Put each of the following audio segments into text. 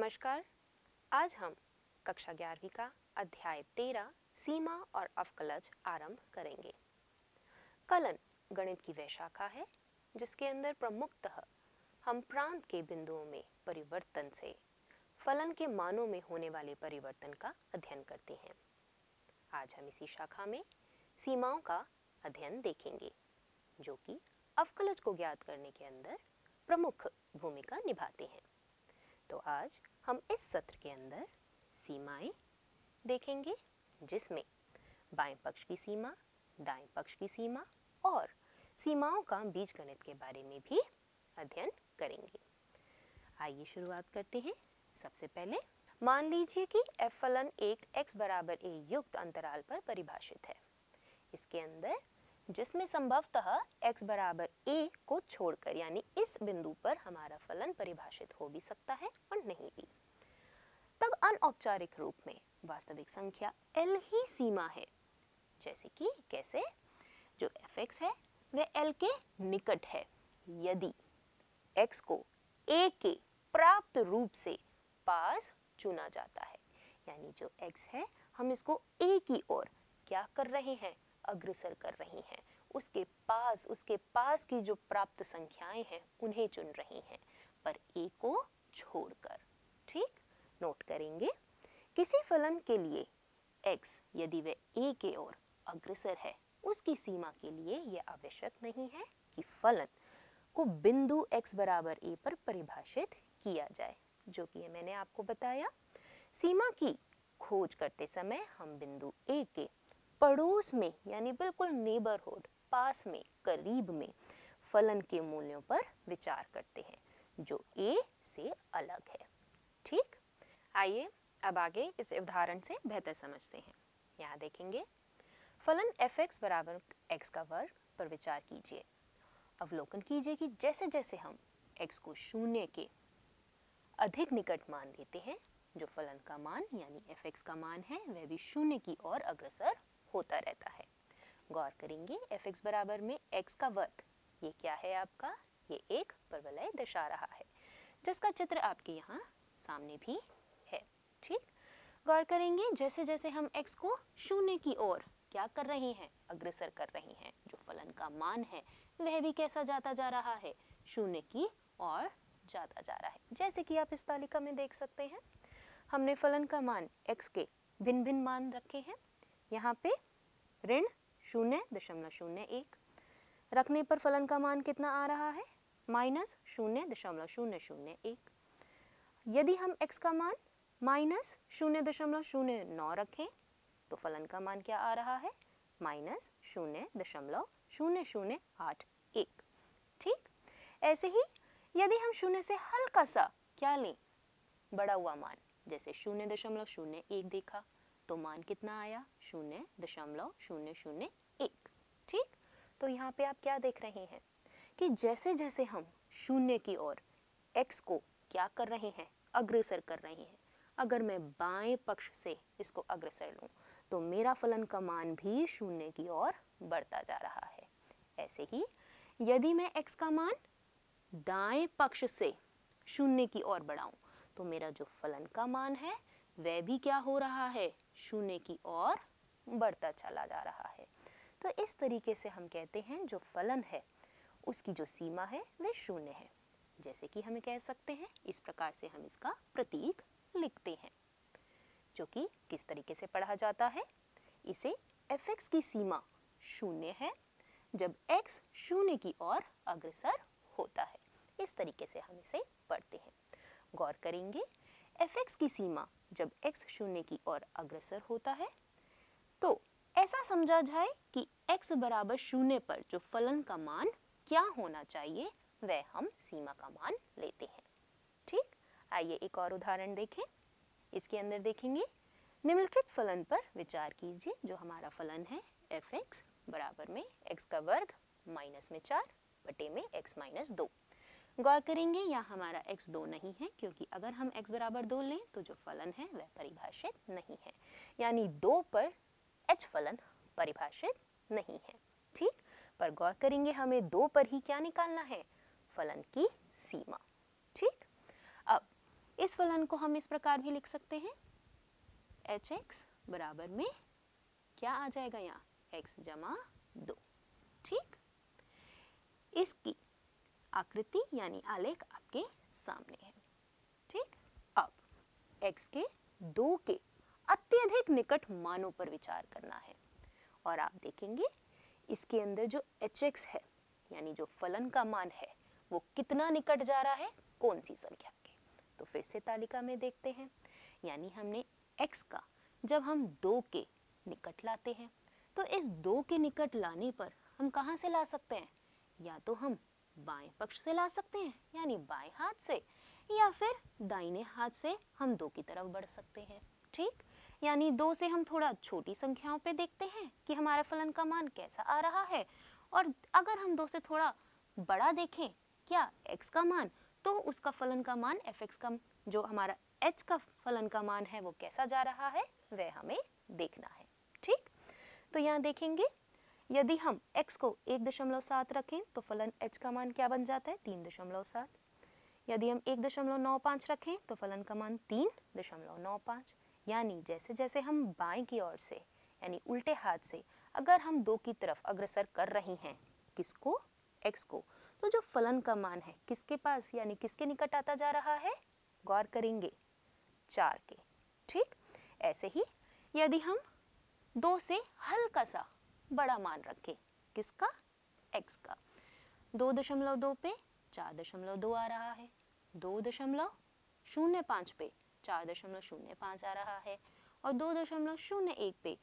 नमस्कार। आज हम कक्षा 11वीं का अध्याय 13 सीमा और अवकलज आरंभ करेंगे। कलन गणित की वह शाखा है जिसके अंदर प्रमुखतः हम प्रांत के बिंदुओं में परिवर्तन से फलन के मानों में होने वाले परिवर्तन का अध्ययन करते हैं। आज हम इसी शाखा में सीमाओं का अध्ययन देखेंगे जो कि अवकलज को ज्ञात करने के अंदर प्रमुख भूमिका निभाते हैं। तो आज हम इस सत्र के अंदर सीमाएं देखेंगे जिसमें बाएं पक्ष की सीमा, दाएं पक्ष की सीमा और सीमाओं का बीजगणित के बारे में भी अध्ययन करेंगे। आइए शुरुआत करते हैं। सबसे पहले मान लीजिए कि f फलन एक x बराबर a युक्त अंतराल पर परिभाषित है। इसके अंदर जिसमें संभवतः x बराबर a को छोड़कर यानी इस बिंदु पर हमारा फलन परिभाषित हो भी सकता है और नहीं भी। तब अनौपचारिक रूप में वास्तविक संख्या l ही सीमा है। जैसे कि कैसे? जो fx है वह l के निकट है यदि x को a के प्राप्त रूप से पास चुना जाता है। यानी जो x है हम इसको a की ओर क्या कर रहे हैं? अग्रसर कर रही हैं। उसके पास की जो प्राप्त संख्याएं हैं उन्हें चुन रही हैं पर a को छोड़कर। ठीक, नोट करेंगे किसी फलन के लिए x यदि वह a के ओर अग्रसर है उसकी सीमा के लिए यह आवश्यक नहीं है कि फलन को बिंदु x बराबर a पर परिभाषित किया जाए, जो कि मैंने आपको बताया। सीमा की खोज करते समय हम बिंदु a के पड़ोस में यानी बिल्कुल नेबरहुड, पास में, करीब में फलन के मूल्यों पर विचार करते हैं जो a से अलग है। ठीक, आइए अब आगे इस उदाहरण से बेहतर समझते हैं। यहाँ देखेंगे फलन fx बराबर x का वर्ग पर विचार कीजिए। अवलोकन कीजिए कि जैसे जैसे हम x को शून्य के अधिक निकट मान देते हैं जो फलन का मान यानी fx का मान है वह भी शून्य की ओर अग्रसर होता रहता है। गौर करेंगे fx बराबर में x का वर्ग, ये क्या है आपका? ये एक परवलय दर्शा रहा है जिसका चित्र आपके यहाँ सामने भी है। ठीक, गौर करेंगे जैसे जैसे हम x को शून्य की ओर क्या कर रहे हैं? अग्रसर कर रहे हैं। जो फलन का मान है वह भी कैसा जाता जा रहा है? शून्य की ओर जाता जा रहा है। जैसे कि आप इस तालिका में देख सकते हैं हमने फलन का मान x के भिन्न भिन्न मान रखे हैं। यहाँ पे ऋण 0.01 रखने पर फलन का मान कितना आ रहा है? माइनस 0.001। यदि हम x का मान माइनस 0.09 रखें तो फलन का मान क्या आ रहा है? माइनस 0.0081। ठीक, ऐसे ही यदि हम शून्य से हल्का सा क्या लें? बड़ा हुआ मान, जैसे 0.001 देखा तो मान कितना आया? 0.001। ठीक, तो यहाँ पे आप क्या देख रहे हैं कि जैसे जैसे हम शून्य की ओर x को क्या कर रहे हैं? अग्रसर कर रहे हैं। अगर मैं बाएं पक्ष से इसको अग्रसर लूँ तो मेरा फलन का मान भी शून्य की ओर बढ़ता जा रहा है। ऐसे ही यदि मैं x का मान दाएं पक्ष से शून्य की ओर बढ़ाऊं तो मेरा जो फलन का मान है वह भी क्या हो रहा है? शून्य की ओर बढ़ता चला जा रहा है। तो इस तरीके से हम कहते हैं जो फलन है उसकी जो सीमा है वह शून्य है। जैसे कि हमें कह सकते हैं इस प्रकार से हम इसका प्रतीक लिखते हैं जो कि किस तरीके से पढ़ा जाता है। इसे fx की सीमा शून्य है जब x शून्य की ओर अग्रसर होता है। इस तरीके से हम इसे पढ़ते हैं। गौर करेंगे fx की सीमा जब x शून्य की ओर अग्रसर होता है तो ऐसा समझा जाए कि x बराबर शून्य पर जो फलन का मान क्या होना चाहिए वह हम सीमा का मान लेते हैं। ठीक, आइए एक और उदाहरण देखें। इसके अंदर देखेंगे निम्नलिखित फलन पर विचार कीजिए। जो हमारा फलन है fx बराबर में x का वर्ग माइनस में 4 बटे में x माइनस 2। गौर करेंगे यहाँ हमारा x 2 नहीं है क्योंकि अगर हम x बराबर 2 लें तो जो फलन है वह परिभाषित नहीं है, यानी 2 पर h फलन परिभाषित नहीं है। ठीक, पर गौर करेंगे हमें 2 पर ही क्या निकालना है? फलन की सीमा। ठीक, अब इस फलन को हम इस प्रकार भी लिख सकते हैं, एच एक्स बराबर में क्या आ जाएगा यहाँ, x जमा 2। ठीक, इसकी आकृति यानी आलेख आपके सामने है। ठीक, अब x के 2 के अत्यधिक निकट मानों पर विचार करना है और आप देखेंगे इसके अंदर जो hx है यानी जो फलन का मान है वो कितना निकट जा रहा है कौन सी संख्या के। तो फिर से तालिका में देखते हैं, यानी हमने x का जब हम 2 के निकट लाते हैं तो इस 2 के निकट लाने पर हम कहाँ से ला सकते हैं, या तो हम बाएं पक्ष से ला सकते हैं यानी बाएं हाथ से, या फिर दाहिने हाथ से हम 2 की तरफ बढ़ सकते हैं। ठीक, यानी 2 से हम थोड़ा छोटी संख्याओं पे देखते हैं कि हमारा फलन का मान कैसा आ रहा है, और अगर हम 2 से थोड़ा बड़ा देखें क्या x का मान, तो उसका फलन का मान fx का जो हमारा h का फलन का मान है वो कैसा जा रहा है वह हमें देखना है। ठीक, तो यहाँ देखेंगे यदि हम x को 1.7 रखें तो फलन h का मान क्या बन जाता है, 3.7। यदि हम 1.95 रखें तो फलन का मान 3.95। यानी जैसे जैसे हम बाएं की ओर से यानी उल्टे हाथ से अगर हम 2 की तरफ अग्रसर कर रहे हैं किसको, x को, तो जो फलन का मान है किसके पास यानी किसके निकट आता जा रहा है, गौर करेंगे 4 के। ठीक, ऐसे ही यदि हम 2 से हल्का सा बड़ा मान रखें किसका, x का, 2.2 पे 4.2 आ रहा है, 2.05 पे 4.05 आ रहा है और 2.01 पे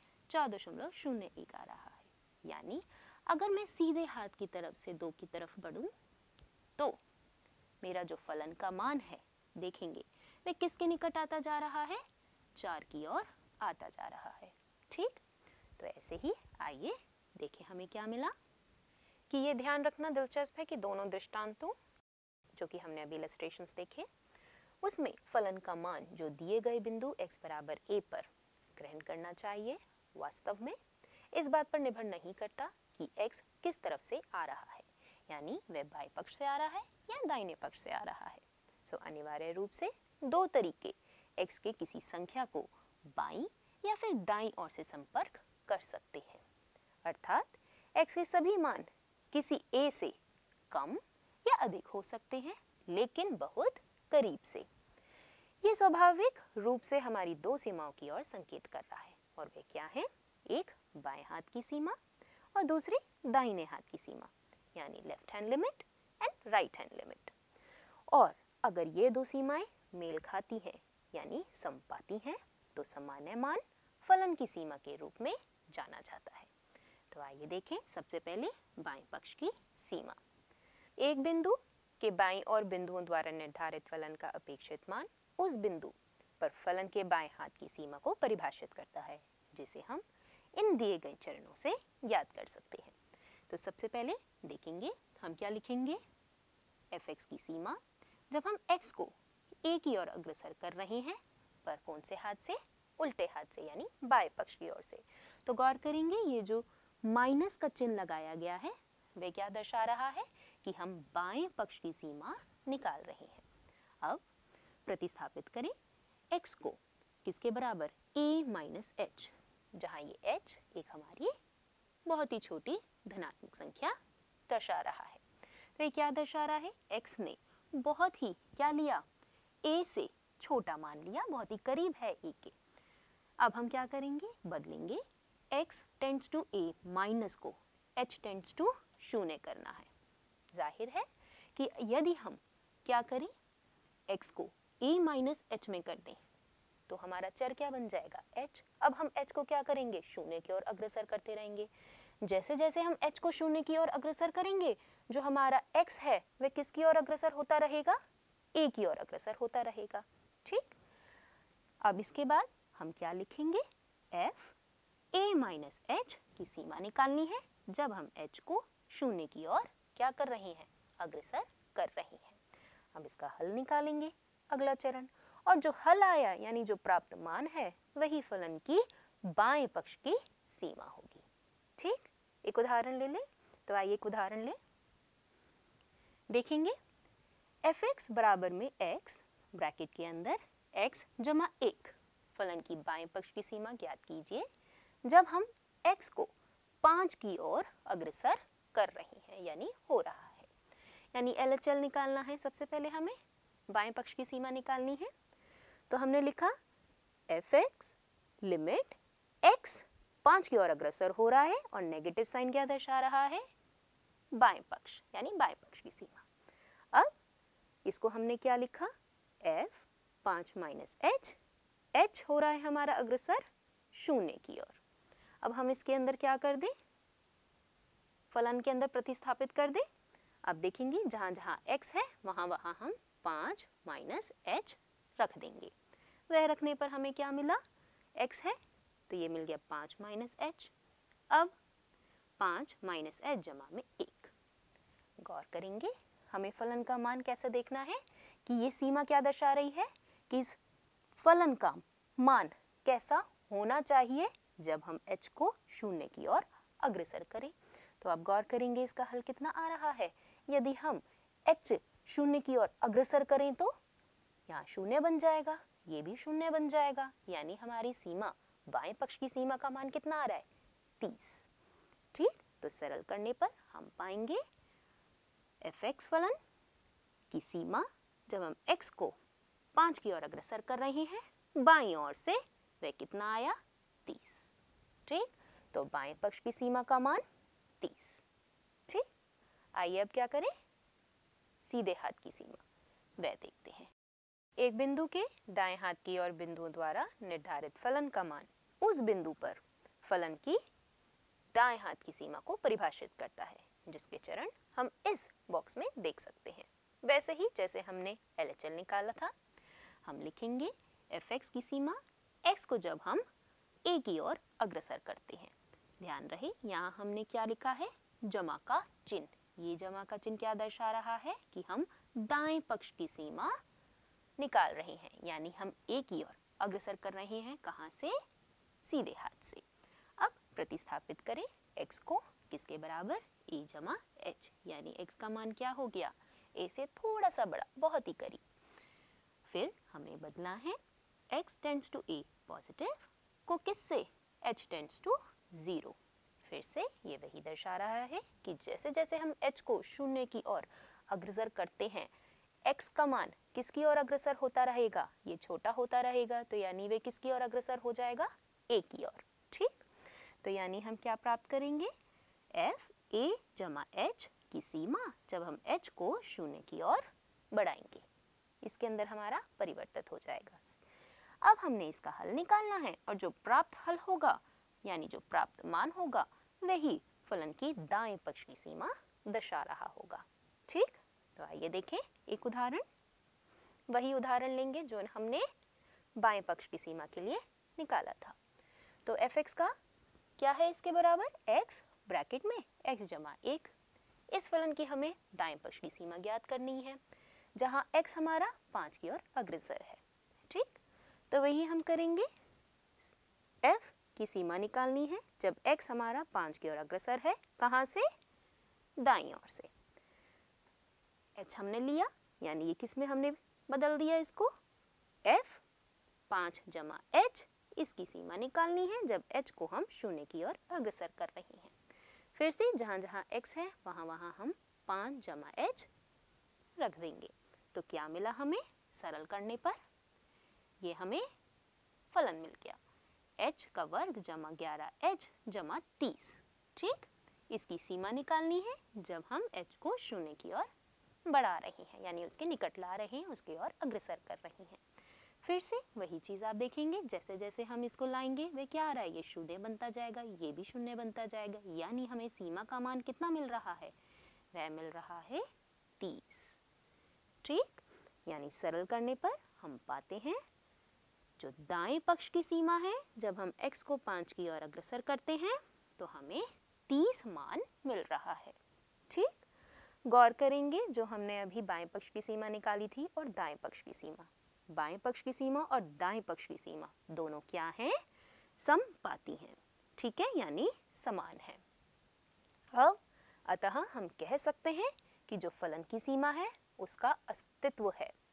4.01 आ रहा है। यानी अगर मैं सीधे हाथ की तरफ से 2 की तरफ बढ़ूं तो मेरा जो फलन का मान है देखेंगे वह किसके निकट आता जा रहा है, 4 की ओर आता जा रहा है। ठीक, तो ऐसे ही आइए देखें हमें क्या मिला, कि ये ध्यान रखना दिलचस्प है कि दोनों दृष्टांतों जो कि हमने अभी इलस्ट्रेशंस देखे उसमें फलन का मान जो दिए गए बिंदु x बराबर a पर ग्रहण करना चाहिए वास्तव में इस बात पर निर्भर नहीं करता कि x किस तरफ से आ रहा है, यानी वह बाएं पक्ष से आ रहा है या दाहिने पक्ष से आ रहा है। सो अनिवार्य रूप से 2 तरीके x के किसी संख्या को बाईं या फिर दाईं ओर से संपर्क कर सकते हैं, अर्थात x के सभी मान किसी a से कम या अधिक हो सकते हैं लेकिन बहुत करीब से। ये स्वाभाविक रूप से हमारी 2 सीमाओं की ओर संकेत कर रहा है और वे क्या हैं, एक बाएं हाथ की सीमा और दूसरी दाहिने हाथ की सीमा यानी left hand limit and right hand limit. और अगर ये 2 सीमाएं मेल खाती हैं यानी समपाती हैं तो सामान्य मान फलन की सीमा के रूप में जाना जाता है। तो आइए देखें सबसे पहले बाएं पक्ष की सीमा। एक बिंदु के बाईं ओर बिंदुओं द्वारा निर्धारित फलन का अपेक्षित मान उस बिंदु पर फलन के बाएं हाथ की सीमा को परिभाषित करता है, जिसे हम इन दिए गए चरणों से याद कर सकते हैं। तो सबसे पहले देखेंगे हम क्या लिखेंगे, fx की सीमा जब हम x को a की ओर अग्रसर कर रहे हैं पर कौन से हाथ से, उल्टे हाथ से यानी बाएं पक्ष की ओर से। तो गौर करेंगे ये जो माइनस का चिन्ह लगाया गया है वह क्या दर्शा रहा है कि हम बाएं पक्ष की सीमा निकाल रहे हैं। अब प्रतिस्थापित करें x को किसके बराबर, a माइनस h, जहाँ ये h एक हमारी बहुत ही छोटी धनात्मक संख्या दर्शा रहा है। तो ये क्या दर्शा रहा है, x ने बहुत ही क्या लिया, a से छोटा मान लिया, बहुत ही करीब है a के। अब हम क्या करेंगे, बदलेंगे x tends to a minus को h टेंड्स टू 0 करना है। जाहिर है कि यदि हम क्या करें, x को a माइनस h में कर दें तो हमारा चर क्या बन जाएगा, h। अब हम h को क्या करेंगे, 0 की ओर अग्रसर करते रहेंगे। जैसे जैसे हम h को 0 की ओर अग्रसर करेंगे जो हमारा x है वह किसकी ओर अग्रसर होता रहेगा, a की ओर अग्रसर होता रहेगा। ठीक, अब इसके बाद हम क्या लिखेंगे, f a माइनस h की सीमा निकालनी है जब हम h को 0 की ओर क्या कर रहे हैं, अग्रसर कर रहे हैं। अब इसका हल निकालेंगे अगला चरण, और जो हल आया यानी जो प्राप्त मान है वही फलन की बाएं पक्ष की सीमा होगी। ठीक, एक उदाहरण ले लें। तो आइए एक उदाहरण लें, देखेंगे fx बराबर में x ब्रैकेट के अंदर x जमा 1 फलन की बाएं पक्ष की सीमा ज्ञात कीजिए जब हम x को 5 की ओर अग्रसर कर रहे हैं, यानी हो रहा है। यानी LHL निकालना है। सबसे पहले हमें बाएं पक्ष की सीमा निकालनी है। तो हमने लिखा fx लिमिट x 5 की ओर अग्रसर हो रहा है और नेगेटिव साइन क्या दर्शा रहा है, बाएं पक्ष, यानी बाएं पक्ष की सीमा। अब इसको हमने क्या लिखा, f 5 माइनस h हो रहा है हमारा अग्रसर 0 की ओर। अब हम इसके अंदर क्या कर दें, फलन के अंदर प्रतिस्थापित कर दें। अब देखेंगे जहाँ जहाँ x है वहाँ वहाँ हम 5 माइनस h रख देंगे। वह रखने पर हमें क्या मिला, x है तो ये मिल गया 5 माइनस h। अब 5 माइनस h जमा में 1। गौर करेंगे हमें फलन का मान कैसे देखना है कि ये सीमा क्या दर्शा रही है कि इस फलन का मान कैसा होना चाहिए जब हम h को 0 की ओर अग्रसर करें। तो आप गौर करेंगे इसका हल कितना आ रहा है। यदि हम h 0 की ओर अग्रसर करें तो यहाँ 0 बन जाएगा, ये भी 0 बन जाएगा, यानी हमारी सीमा बाएं पक्ष की सीमा का मान कितना आ रहा है, 30। ठीक, तो सरल करने पर हम पाएंगे fx फलन की सीमा जब हम x को 5 की ओर अग्रसर कर रहे हैं बाईं ओर से, वह कितना आया, 30। ठीक, तो बाएं पक्ष की सीमा का मान 30। ठीक, आइए अब क्या करें, सीधे हाथ की सीमा वह देखते हैं। एक बिंदु के दाएं हाथ की ओर बिंदुओं द्वारा निर्धारित फलन का मान उस बिंदु पर फलन की दाएं हाथ की सीमा को परिभाषित करता है, जिसके चरण हम इस बॉक्स में देख सकते हैं। वैसे ही जैसे हमने LHL निकाला था, हम लिखेंगे fx की सीमा x को जब हम a की ओर अग्रसर करते हैं। ध्यान रहे यहाँ हमने क्या लिखा है, जमा का चिन्ह। ये जमा का चिन्ह क्या दर्शा रहा है कि हम दाएं पक्ष की सीमा निकाल रहे हैं, यानी हम a की ओर अग्रसर कर रहे हैं। कहाँ से, सीधे हाथ से। अब प्रतिस्थापित करें x को किसके बराबर, a जमा h, यानी x का मान क्या हो गया, a से थोड़ा सा बड़ा, बहुत ही करीब। फिर हमें बदला है x tends to a positive को किससे, h टेंड्स टू 0। फिर से ये वही दर्शा रहा है कि जैसे जैसे हम h को 0 की ओर अग्रसर करते हैं, x का मान किसकी ओर अग्रसर होता रहेगा, ये छोटा होता रहेगा, तो यानी वे किसकी ओर अग्रसर हो जाएगा, a की ओर। ठीक, तो यानी हम क्या प्राप्त करेंगे, f a जमा h की सीमा जब हम h को 0 की ओर बढ़ाएंगे, इसके अंदर हमारा परिवर्तित हो जाएगा। अब हमने इसका हल निकालना है और जो प्राप्त हल होगा, यानी जो प्राप्त मान होगा, वही फलन की दाएं पक्ष की सीमा दर्शा रहा होगा। ठीक, तो आइए देखें एक उदाहरण। वही उदाहरण लेंगे जो हमने बाएं पक्ष की सीमा के लिए निकाला था। तो fx का क्या है इसके बराबर, x ब्रैकेट में x जमा 1। इस फलन की हमें दाएं पक्ष की सीमा ज्ञात करनी है, जहां x हमारा 5 की ओर अग्रसर है। ठीक, तो वही हम करेंगे, f की सीमा निकालनी है जब x हमारा 5 की ओर अग्रसर है। कहाँ से, दाईं ओर से। h हमने लिया, यानी ये किस में हमने बदल दिया इसको, f 5 जमा h, इसकी सीमा निकालनी है जब h को हम 0 की ओर अग्रसर कर रहे हैं। फिर से जहाँ जहाँ x है वहाँ वहाँ हम 5 जमा h रख देंगे। तो क्या मिला हमें, सरल करने पर ये हमें फलन मिल गया, h का वर्ग जमा 11h जमा 30। ठीक, इसकी सीमा निकालनी है जब हम h को 0 की ओर बढ़ा रहे हैं, यानी उसके निकट ला रहे हैं, उसकी ओर अग्रसर कर रहे हैं। फिर से वही चीज़ आप देखेंगे, जैसे जैसे हम इसको लाएंगे वे क्या आ रहा है, ये 0 बनता जाएगा, ये भी 0 बनता जाएगा, यानी हमें सीमा का मान कितना मिल रहा है, वह मिल रहा है 30। ठीक, यानी सरल करने पर हम पाते हैं जो दाएं पक्ष की सीमा है, जब हम x को 5 की ओर अग्रसर करते हैं तो हमें 30 मान मिल रहा है। ठीक, गौर करेंगे जो हमने अभी बाएं पक्ष की सीमा निकाली थी और दाएं पक्ष की सीमा, बाएं पक्ष की सीमा और दाएं पक्ष की सीमा दोनों क्या हैं, समपाती हैं। ठीक है, यानी समान है। अब अतः हम कह सकते हैं कि जो फलन की सीमा है उसका अस्तित्व है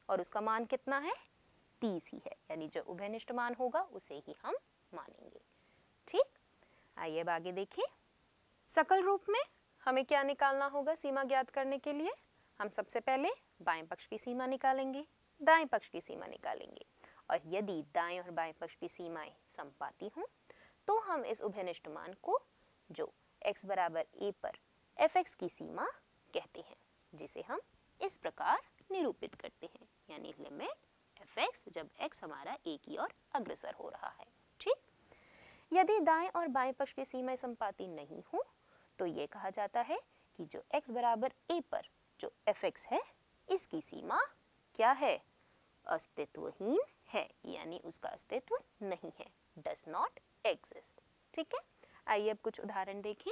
और उसका मान कितना है, 30 ही है, यानी जो उभयनिष्ठ मान होगा उसे ही हम मानेंगे। ठीक, आइए अब आगे देखें। सकल रूप में हमें क्या निकालना होगा सीमा ज्ञात करने के लिए? हम सबसे पहले बाएं पक्ष की सीमा निकालेंगे, दाएं पक्ष की सीमा निकालेंगे, और यदि दाएं और बाएं पक्ष की सीमाएं समपाती हों तो हम इस उभयनिष्ठ मान को जो x बराबर a पर fx की सीमा कहते हैं, जिसे हम इस प्रकार निरूपित करते हैं, यानी लिमिट fx जब x हमारा a की ओर अग्रसर हो रहा है। ठीक, यदि दाएं और बाएं पक्ष की सीमाएं समपाती नहीं हो तो ये कहा जाता है कि जो x बराबर a पर जो fx है इसकी सीमा क्या है, अस्तित्वहीन है, यानी उसका अस्तित्व नहीं है, डज नॉट एग्जिस्ट। ठीक है, आइए अब कुछ उदाहरण देखें।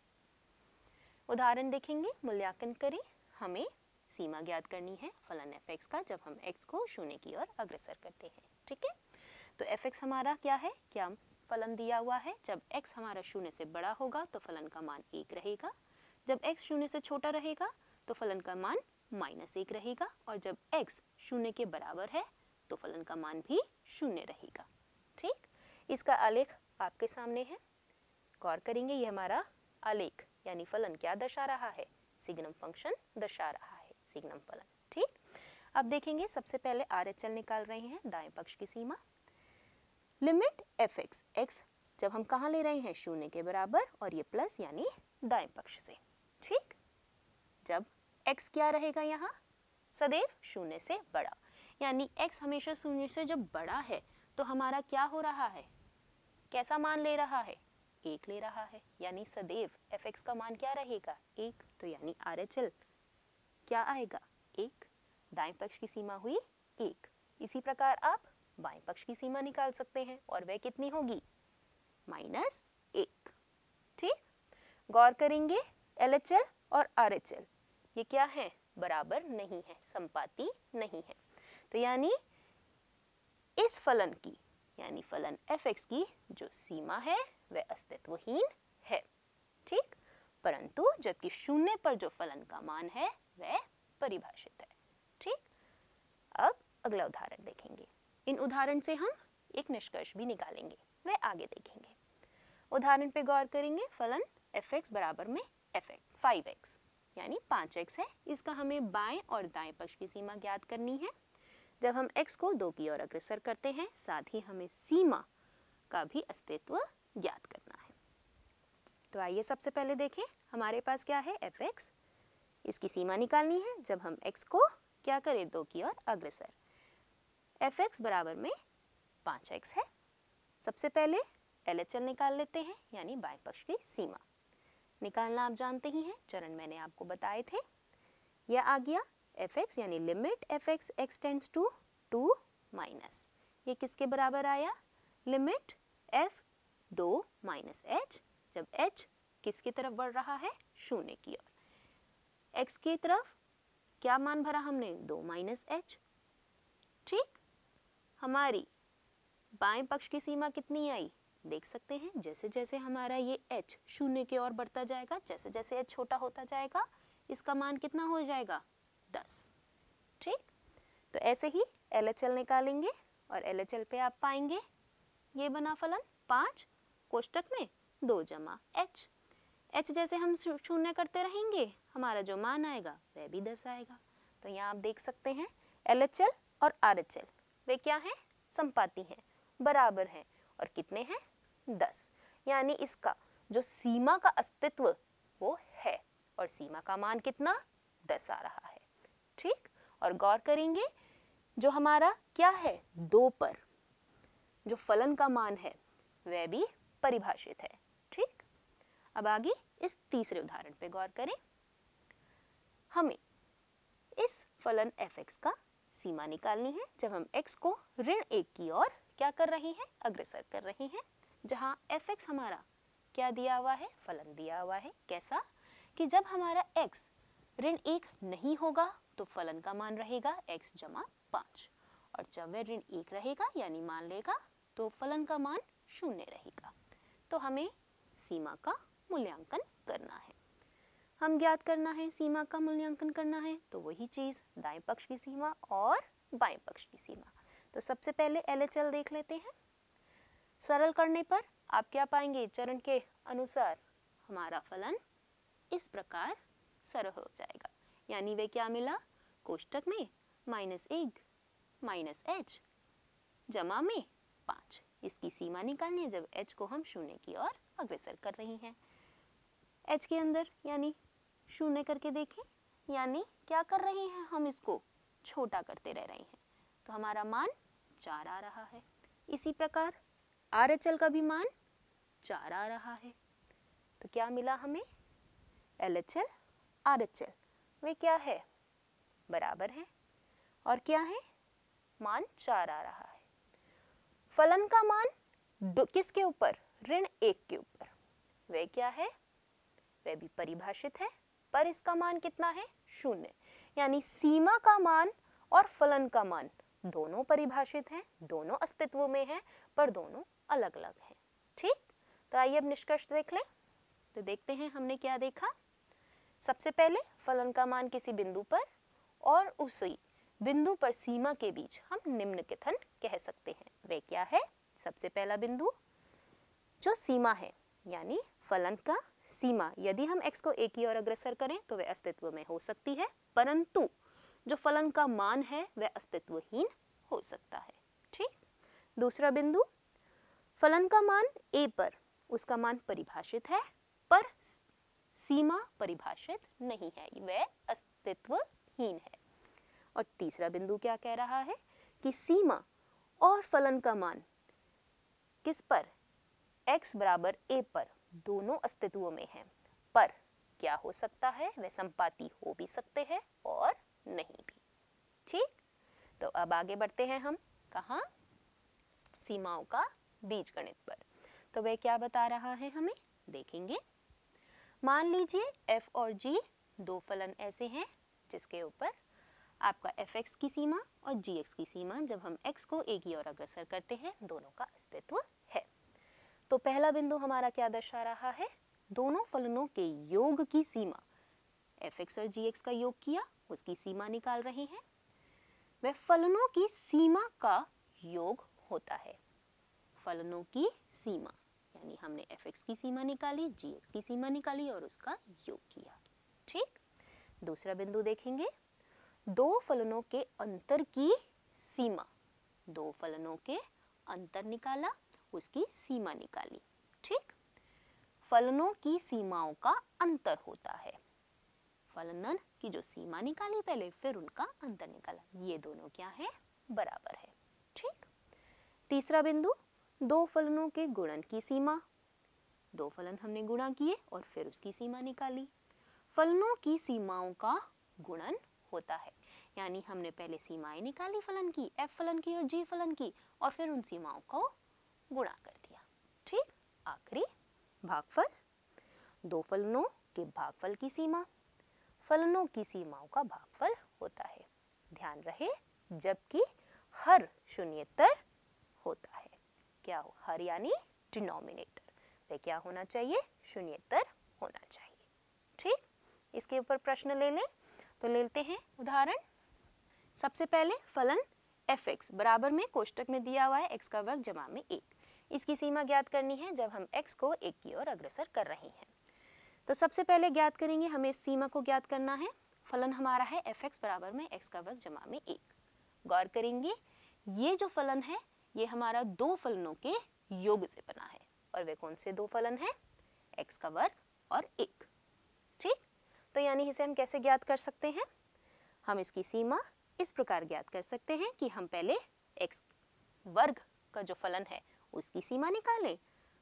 उदाहरण देखेंगे, मूल्यांकन करें। हमें सीमा ज्ञात करनी है फलन fx का जब हम x को शून्य की ओर अग्रसर करते हैं। ठीक है, तो fx हमारा क्या है, क्या फलन दिया हुआ है, जब x हमारा शून्य से बड़ा होगा तो फलन का मान 1 रहेगा, जब x शून्य से छोटा रहेगा तो फलन का मान -1 रहेगा, और जब x शून्य के बराबर है तो फलन का मान भी 0 रहेगा। ठीक, इसका आलेख आपके सामने है, गौर करेंगे। ये हमारा आलेख यानी फलन क्या दर्शा रहा है, सिग्नम फंक्शन दर्शा रहा है, सिग्नम फलन। ठीक, अब देखेंगे, सबसे पहले RHL निकाल रहे हैं, दाएं पक्ष की सीमा। लिमिट fx, x जब हम कहाँ ले रहे हैं, शून्य के बराबर, और ये प्लस यानी दाएं पक्ष से। ठीक, जब x क्या रहेगा यहाँ, सदैव शून्य से बड़ा, यानी x हमेशा शून्य से जब बड़ा है तो हमारा क्या हो रहा है, कैसा मान ले रहा है, 1 ले रहा है, यानी सदैव fx का मान क्या रहेगा, 1। तो यानी RHL क्या आएगा, 1। दाएं पक्ष की सीमा हुई 1। इसी प्रकार आप बाएं पक्ष की सीमा निकाल सकते हैं, और वह कितनी होगी, -1। ठीक, गौर करेंगे, LHL और RHL ये क्या है, बराबर नहीं है, संपाती नहीं है, तो यानी इस फलन की, यानी फलन fx की जो सीमा है वह अस्तित्वहीन है। ठीक, परंतु जबकि शून्य पर जो फलन का मान है वह परिभाषित है। ठीक, अब अगला उदाहरण देखेंगे। इन उदाहरण से हम एक निष्कर्ष भी निकालेंगे, वह आगे देखेंगे। उदाहरण पे गौर करेंगे, फलन fx बराबर में fx 5x यानी 5x है, इसका हमें बाएं और दाएं पक्ष की सीमा ज्ञात करनी है। जब हम x को 2 की ओर अग्रसर करते हैं, साथ ही हमें सीमा का भी अस्तित्व ज्ञात करना है। तो आइए सबसे पहले देखें, हमारे पास क्या है, fx, इसकी सीमा निकालनी है जब हम x को क्या करें, 2 की ओर अग्रसर। fx बराबर में 5x है। सबसे पहले LHL निकाल लेते हैं, यानी बाएं पक्ष की सीमा निकालना आप जानते ही हैं, चरण मैंने आपको बताए थे। यह आ गया fx यानी limit fx x tends to 2 minus, ये किसके बराबर आया, लिमिट f 2 माइनस h, जब h किसकी तरफ बढ़ रहा है, शून्य की ओर। x की तरफ क्या मान भरा हमने, 2 माइनस h। ठीक, हमारी बाएं पक्ष की सीमा कितनी आई, देख सकते हैं, जैसे जैसे हमारा ये h शून्य की ओर बढ़ता जाएगा, जैसे जैसे h छोटा होता जाएगा, इसका मान कितना हो जाएगा, 10। ठीक, तो ऐसे ही LHL निकालेंगे, और LHL पे आप पाएंगे ये बना फलन 5 कोष्टक में 2 जमा h। h जैसे हम शून्य करते रहेंगे, हमारा जो मान आएगा वह भी 10 आएगा। तो यहाँ आप देख सकते हैं LHL और RHL वे क्या हैं, संपाती हैं, बराबर हैं, और कितने हैं, 10, यानी इसका जो सीमा का अस्तित्व वो है, और सीमा का मान कितना, 10 आ रहा है। ठीक, और गौर करेंगे, जो हमारा क्या है, 2 पर जो फलन का मान है वह भी परिभाषित है। ठीक, अब आगे इस तीसरे उदाहरण पे गौर करें। हमें इस फलन fx का सीमा निकालनी है जब हम x को ऋण 1 की ओर क्या कर रहे हैं, अग्रसर कर रहे हैं, जहां fx हमारा क्या दिया हुआ है, फलन दिया हुआ है। कैसा कि जब हमारा x ऋण 1 नहीं होगा तो फलन का मान रहेगा x जमा 5, और जब वह ऋण 1 रहेगा यानी मान लेगा तो फलन का मान 0 रहेगा। तो हमें सीमा का मूल्यांकन करना है, हम ज्ञात करना है सीमा का मूल्यांकन करना है, तो वही चीज़ दाएं पक्ष की सीमा और बाएं पक्ष की सीमा। तो सबसे पहले LHL देख लेते हैं। सरल करने पर आप क्या पाएंगे, चरण के अनुसार हमारा फलन इस प्रकार सरल हो जाएगा। यानी वे क्या मिला, कोष्टक में -1 -h जमा में 5। इसकी सीमा निकालनी है जब h को हम शून्य की ओर अग्रसर कर रही हैं। h के अंदर यानी शून्य करके देखें, यानी क्या कर रहे हैं, हम इसको छोटा करते रह रहे हैं, तो हमारा मान 4 आ रहा है। इसी प्रकार RHL का भी मान 4 आ रहा है। तो क्या मिला हमें, LHL RHL वे क्या है, बराबर है। और क्या है, मान 4 आ रहा है। फलन का मान किसके ऊपर, ऋण 1 के ऊपर, वे क्या है, वे भी परिभाषित है, पर इसका मान कितना है, 0। यानी सीमा का मान और फलन का मान दोनों परिभाषित हैं, दोनों अस्तित्व में हैं, पर दोनों अलग अलग हैं। ठीक, तो आइए अब निष्कर्ष देख लें। तो देखते हैं हमने क्या देखा। सबसे पहले फलन का मान किसी बिंदु पर और उसी बिंदु पर सीमा के बीच हम निम्नलिखित कह सकते हैं। वे क्या है, सबसे पहला बिंदु जो सीमा है, यानी फलन का सीमा, यदि हम x को एक की ओर अग्रसर करें तो वह अस्तित्व में हो सकती है, परंतु जो फलन का मान है वह अस्तित्वहीन हो सकता है। ठीक, दूसरा बिंदु फलन का मान a पर, उसका मान परिभाषित है पर सीमा परिभाषित नहीं है, वह अस्तित्वहीन है। और तीसरा बिंदु क्या कह रहा है कि सीमा और फलन का मान किस पर, x बराबर a पर दोनों अस्तित्व में हैं, पर क्या हो सकता है, वह संपाती हो भी सकते हैं और नहीं भी। ठीक, तो अब आगे बढ़ते हैं हम कहाँ, सीमाओं का बीजगणित पर। तो वह क्या बता रहा है हमें, देखेंगे। मान लीजिए f और g दो फलन ऐसे हैं जिसके ऊपर आपका fx की सीमा और gx की सीमा, जब हम x को a की ओर अग्रसर करते हैं, दोनों का अस्तित्व है। तो पहला बिंदु हमारा क्या दर्शा रहा है, दोनों फलनों के योग की सीमा, fx और gx का योग किया, उसकी सीमा निकाल रहे हैं। वह फलनों की सीमा का योग होता है। फलनों की सीमा यानी हमने fx की सीमा निकाली, gx की सीमा निकाली और उसका योग किया। ठीक, दूसरा बिंदु देखेंगे, दो फलनों के अंतर की सीमा, दो फलनों के अंतर निकाला, उसकी सीमा निकाली। ठीक, फलनों की सीमाओं का अंतर होता है, फलनन की जो सीमा निकाली पहले, फिर उनका अंतर निकाला, ये दोनों क्या है, बराबर है। ठीक, तीसरा बिंदु दो फलनों के गुणन की सीमा, दो फलन हमने गुणा किए और फिर उसकी सीमा निकाली, फलनों की सीमाओं का गुणन होता है, यानी हमने पहले सीमाएं निकाली फलन की, f फलन की और g फलन की, और फिर उन सीमाओं को गुणा कर दिया। ठीक, आखिरी भागफल, दो फलनों के भागफल की सीमा, फलनों की सीमाओं का भागफल होता है। ध्यान रहे जबकि हर शून्येतर होता है, क्या हो, हर यानी डिनोमिनेटर, वे क्या होना चाहिए, शून्येतर होना चाहिए। ठीक, इसके ऊपर प्रश्न ले लें, तो ले लेते हैं उदाहरण। सबसे पहले फलन fx बराबर में कोष्टक में दिया हुआ है x का वर्ग जमा में 1, इसकी सीमा ज्ञात करनी है जब हम x को 1 की ओर अग्रसर कर रहे हैं। तो सबसे पहले ज्ञात करेंगे, हमें इस सीमा को ज्ञात करना है। फलन हमारा है fx बराबर में x का वर्ग जमा में 1। गौर करेंगे ये जो फलन है ये हमारा दो फलनों के योग से बना है, और वे कौन से दो फलन हैं, x का वर्ग और 1। ठीक, तो यानी इसे हम कैसे ज्ञात कर सकते हैं, हम इसकी सीमा इस प्रकार ज्ञात कर सकते हैं कि हम पहले x वर्ग का जो फलन है उसकी सीमा निकालें,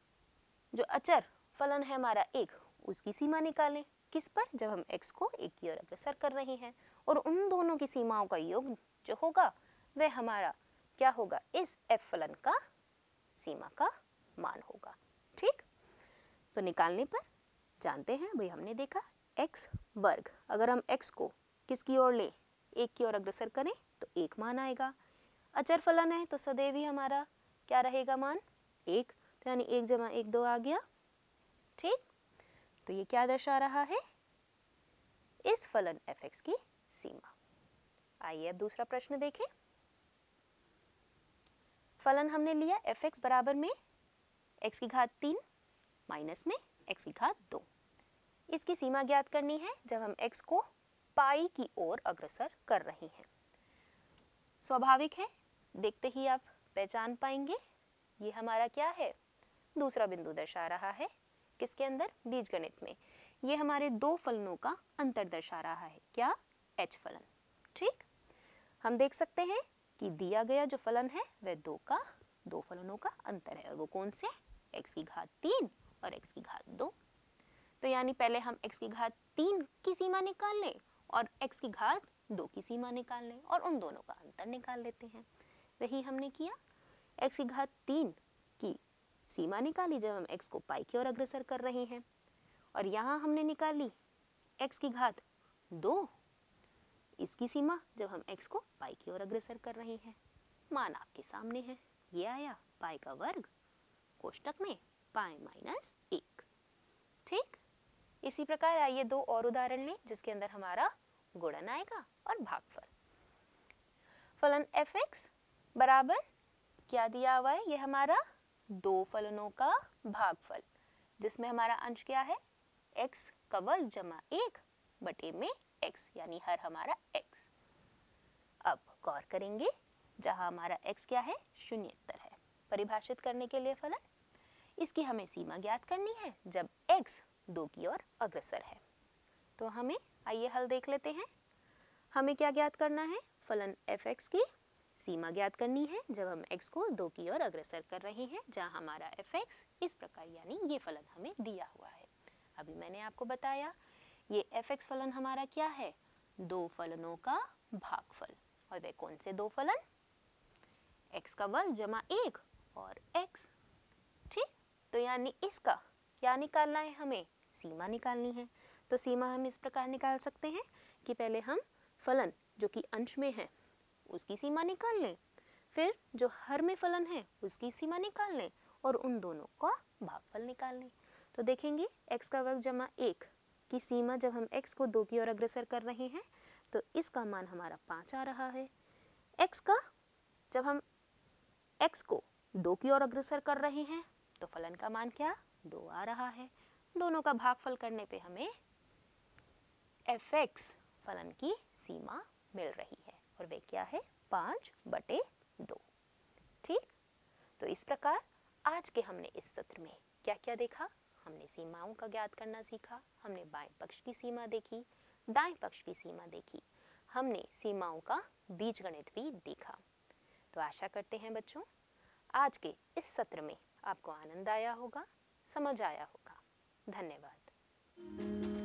जो अचर फलन है हमारा 1 उसकी सीमा निकालें, किस पर, जब हम x को 1 की ओर अग्रसर कर रहे हैं, और उन दोनों की सीमाओं का योग जो होगा वह हमारा क्या होगा, इस f फलन का सीमा का मान होगा। ठीक, तो निकालने पर जानते हैं, भाई हमने देखा x वर्ग, अगर हम x को किसकी ओर ले, 1 की ओर अग्रसर करें तो 1 मान आएगा। अचर फलन है तो सदैव ही हमारा क्या रहेगा, मान 1, तो यानी 1 जमा 1 2 आ गया। ठीक, तो ये क्या दर्शा रहा है, इस फलन fx की सीमा। आइए अब दूसरा प्रश्न देखें। फलन हमने लिया fx बराबर में x की घात 3 माइनस में x की घात 2। इसकी सीमा ज्ञात करनी है जब हम x को पाई की ओर अग्रसर कर रहे हैं। स्वाभाविक है, देखते ही आप पहचान पाएंगे ये हमारा क्या है, दूसरा बिंदु दर्शा रहा है। किसके अंदर? बीजगणित में। ये हमारे दो फलनों का अंतर दर्शा रहा है। क्या? h फलन। ठीक, हम देख सकते हैं कि दिया गया जो फलन है वह दो फलनों का अंतर है, और वो कौन से? x की घात 3 और x की घात 2। तो यानी पहले हम x की घात 3 की सीमा निकाल लें और x की घात 2 की सीमा निकाल लें और उन दोनों का अंतर निकाल लेते हैं। वही हमने किया। x की घात 3 की सीमा निकाली जब हम x को पाई की ओर अग्रसर कर रहे हैं, और यहाँ हमने निकाली x की घात 2, इसकी सीमा जब हम x को पाई की ओर अग्रसर कर रहे हैं। मान आपके सामने है, ये आया पाई का वर्ग कोष्टक में पाई माइनस 1। ठीक, इसी प्रकार आइए दो और उदाहरण लें जिसके अंदर हमारा गुणन आएगा और भागफल। फलन fx बराबर क्या दिया हुआ है? ये हमारा दो फलनों का भागफल, जिसमें हमारा अंश क्या है? x का वर्ग जमा 1 बटे में x, यानी हर हमारा x। अब गौर करेंगे, जहां हमारा x क्या है? शून्येतर है। परिभाषित करने के लिए फलन, इसकी हमें सीमा ज्ञात करनी है जब x 2 की ओर अग्रसर है। तो हमें आइए हल देख लेते हैं। हमें क्या ज्ञात करना है? फलन fx की सीमा ज्ञात करनी है जब हम x को 2 की ओर अग्रसर कर रहे हैं, जहां हमारा fx इस प्रकार, यानी ये फलन हमें दिया हुआ है। अभी मैंने आपको बताया ये fx फलन हमारा क्या है? दो फलनों का भागफल। और वे कौन से दो फलन? x का वर्ग जमा 1 और x। ठीक, तो यानी इसका क्या निकालना है? हमें सीमा निकालनी है। तो सीमा हम इस प्रकार निकाल सकते हैं कि पहले हम फलन जो कि अंश में है उसकी सीमा निकाल लें, फिर जो हर में फलन है उसकी सीमा निकाल लें और उन दोनों का भागफल निकाल लें। तो देखेंगे x का वर्ग जमा 1 की सीमा जब हम x को 2 की ओर अग्रसर कर रहे हैं तो इसका मान हमारा 5 आ रहा है। x का जब हम x को 2 की ओर अग्रसर कर रहे हैं तो फलन का मान क्या? 2 आ रहा है। दोनों का भागफल करने पे हमें fx फलन की सीमा मिल रही है, और वे क्या है? 5/2। ठीक, तो इस प्रकार आज के हमने इस सत्र में क्या क्या देखा? हमने सीमाओं का ज्ञात करना सीखा, हमने बाएं पक्ष की सीमा देखी, दाएं पक्ष की सीमा देखी, हमने सीमाओं का बीजगणित भी देखा। तो आशा करते हैं बच्चों आज के इस सत्र में आपको आनंद आया होगा, समझ आया होगा। धन्यवाद।